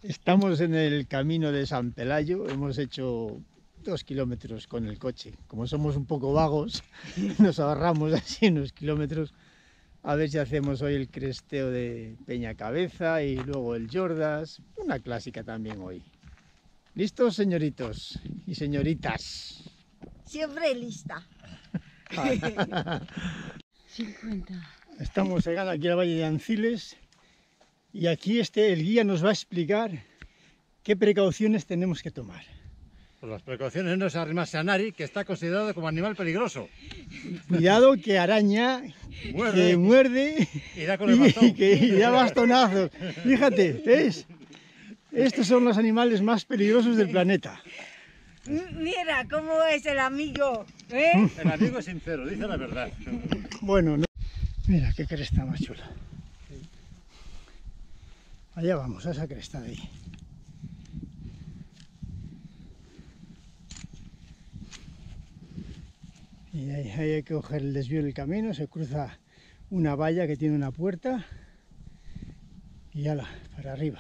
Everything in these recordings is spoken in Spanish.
Estamos en el camino de San Pelayo, hemos hecho 2 kilómetros con el coche. Como somos un poco vagos, nos ahorramos así unos kilómetros. A ver si hacemos hoy el cresteo de Peñacabeza y luego el Jordas, una clásica también hoy. ¿Listos, señoritos y señoritas? Siempre lista. 50. Estamos llegando aquí al Valle de Anciles y aquí el guía nos va a explicar qué precauciones tenemos que tomar. Pues las precauciones no es arrimarse a Nari, que está considerado como animal peligroso. Cuidado que araña, que muerde y da con el bastón. y da bastonazos. Fíjate, ¿ves? Estos son los animales más peligrosos del planeta. Mira cómo es el amigo, ¿eh? El amigo es sincero, dice la verdad. Bueno, no. Mira qué cresta más chula. Allá vamos, a esa cresta de ahí. Y ahí hay que coger el desvío del camino, se cruza una valla que tiene una puerta y ala, para arriba.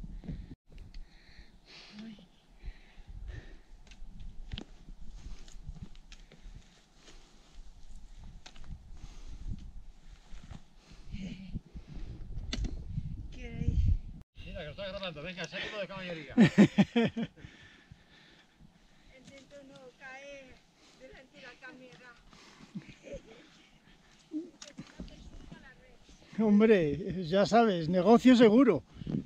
Mira, que lo está grabando, venga, saludo de caballería. Intento no caer delante de la cámara. Hombre, ya sabes, negocio seguro.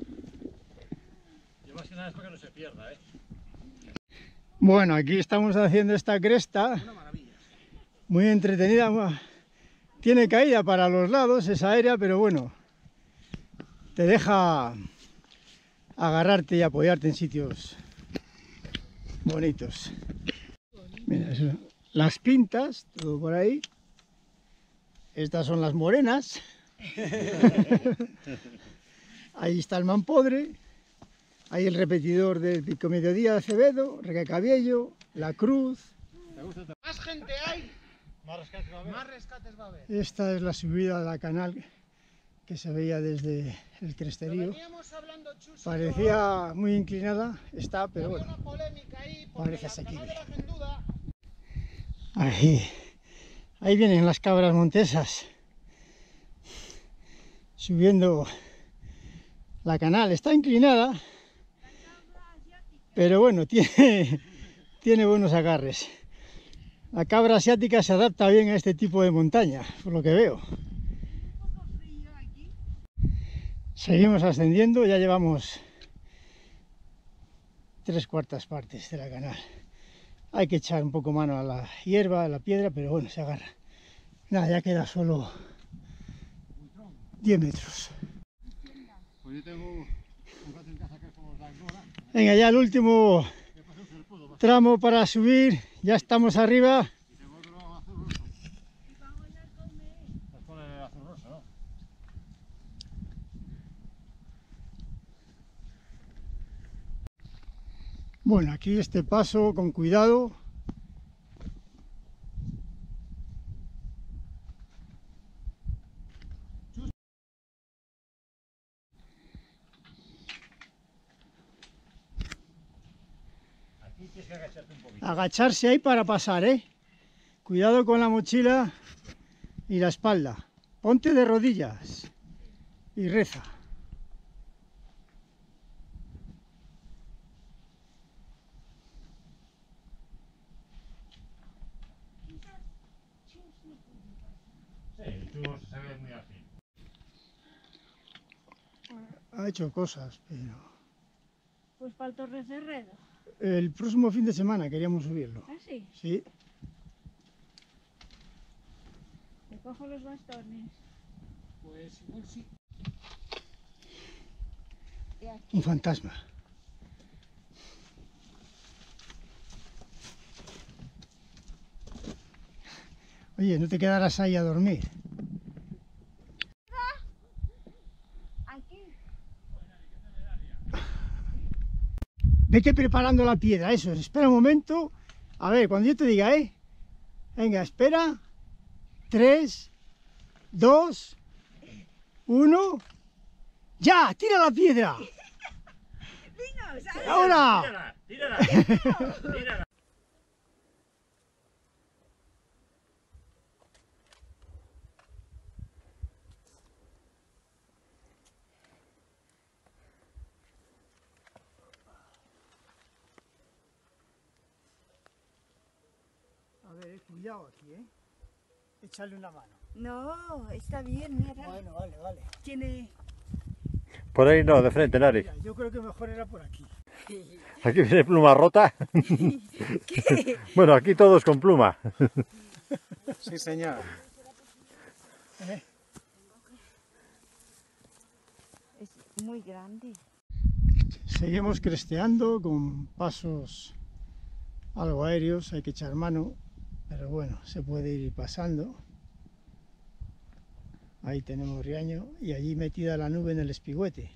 Yo más que nada es para que no se pierda, ¿eh? Bueno, aquí estamos haciendo esta cresta. Una maravilla. Muy entretenida. Tiene caída para los lados, es aérea, pero bueno, te deja agarrarte y apoyarte en sitios bonitos. Mira, las pintas, todo por ahí. Estas son las morenas. Ahí está el Mampodre. Ahí el repetidor del Pico Mediodía de Acevedo, Recacabiello, La Cruz. Más gente hay, Más rescates va a haber. más rescates va a haber. Esta es la subida a la canal que se veía desde el Lo cresterío. veníamos hablando, Chus, Parecía muy inclinada, está, pero había bueno, una polémica ahí porque parece la canal asequible. de la Genduda, Ahí vienen las cabras montesas subiendo la canal. Está inclinada, pero bueno, tiene buenos agarres. La cabra asiática se adapta bien a este tipo de montaña, por lo que veo. Seguimos ascendiendo, ya llevamos 3/4 partes de la canal. Hay que echar un poco mano a la hierba, a la piedra, pero bueno, se agarra. Nada, ya queda solo 10 metros. Pues yo tengo un gato en casa que es como la Nora. Venga, ya el último Que pasa un serpudo, tramo para subir, ya estamos arriba. y tengo otro azul roso. Pues con el azul roso, ¿no? Bueno, aquí este paso con cuidado. Aquí tienes que agacharte un poquito. Agacharse ahí para pasar, ¿eh? Cuidado con la mochila y la espalda. Ponte de rodillas y reza. Sí, tú se ve muy afín. Ha hecho cosas, pero Pues para el Torrecerredo. el próximo fin de semana queríamos subirlo. ¿Ah, sí? Sí, Me cojo los bastones. pues igual sí. un fantasma. Oye, no te quedarás ahí a dormir. Aquí. Vete preparando la piedra, eso es. Espera un momento. A ver, cuando yo te diga, ¿eh? Venga, espera. 3, 2, 1. ¡Ya! ¡Tira la piedra! Vamos, ¿sabes? ¡Ahora! Tírala, tírala. A ver, cuidado aquí, ¿eh? Échale una mano. No, está bien, mira. Bueno, vale, vale. Tiene... Por ahí no, de frente, Nari. Mira, yo creo que mejor era por aquí. Aquí viene pluma rota. ¿Qué? Bueno, aquí todos con pluma. Sí, señor. Es muy grande. Seguimos cresteando con pasos algo aéreos, hay que echar mano, pero bueno, se puede ir pasando. Ahí tenemos Riaño y allí metida la nube en el espigüete.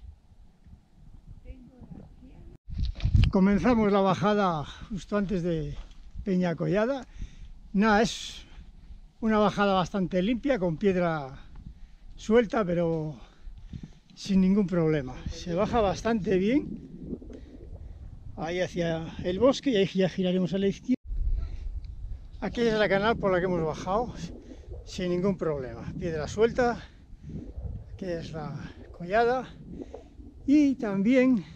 Comenzamos la bajada justo antes de Peña Collada. Nada, es una bajada bastante limpia, con piedra suelta, pero sin ningún problema. Se baja bastante bien. Ahí hacia el bosque y ahí ya giraremos a la izquierda. Aquí es la canal por la que hemos bajado sin ningún problema. Piedra suelta, aquí es la collada y también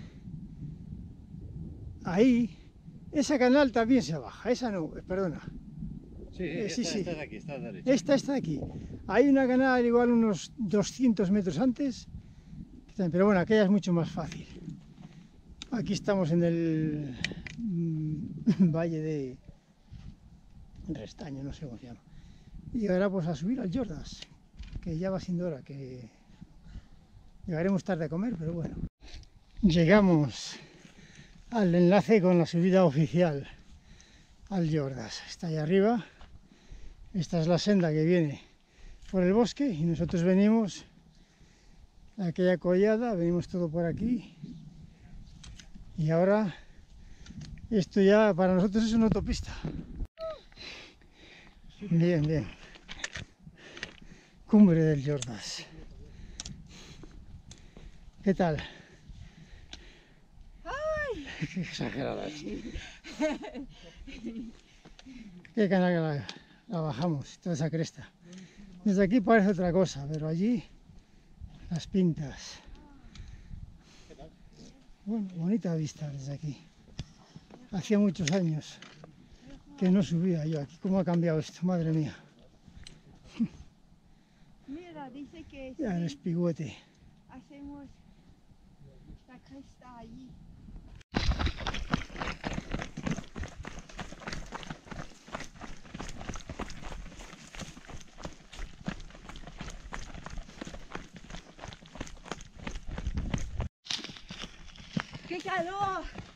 ahí, esa canal también se baja, esa no, perdona. Sí, sí. Esta de aquí, esta de derecha. Esta está aquí. Hay una canal igual unos 200 metros antes, pero bueno, aquella es mucho más fácil. Aquí estamos en el valle de Restaño, no sé cómo se llama. Y ahora pues a subir al Jordás, que ya va siendo hora, que llegaremos tarde a comer, pero bueno. Llegamos al enlace con la subida oficial al Jordás. Está ahí arriba. Esta es la senda que viene por el bosque y nosotros venimos a aquella collada, venimos todo por aquí. Y ahora esto ya para nosotros es una autopista. Bien, bien. Cumbre del Jordás. ¿Qué tal? ¡Ay! Qué exagerada. Qué canal la bajamos, toda esa cresta. Desde aquí parece otra cosa, pero allí las pintas. Bueno, bonita vista desde aquí. Hacía muchos años que no subía yo aquí. ¿Cómo ha cambiado esto? Madre mía. Mira, dice que Ya el si espigüete. hacemos la cresta allí. ¡Qué calor!